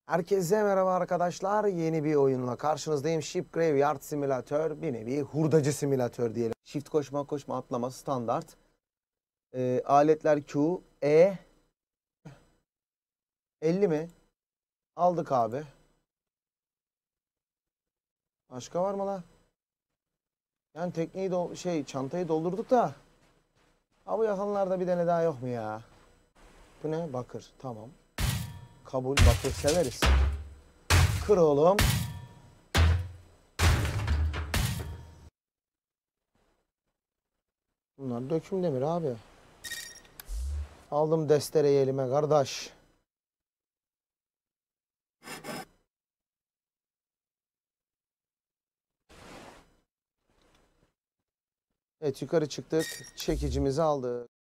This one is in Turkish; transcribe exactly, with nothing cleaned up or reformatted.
Herkese merhaba arkadaşlar. Yeni bir oyunla karşınızdayım. Ship Graveyard Simülatör. Bir nevi hurdacı simülatör diyelim. Shift koşma koşma atlama standart. Ee, aletler Q, E. elli mi? Aldık abi. Başka var mı la? Yani tekneyi dol şey çantayı doldurduk da. Ha bu yakınlarda bir tane daha yok mu ya? Bu ne? Bakır. Tamam. Kabul. Bakır severiz. Kır oğlum. Bunlar döküm demir abi. Aldım destereyi elime kardeş. Evet yukarı çıktık. Çekicimizi aldık.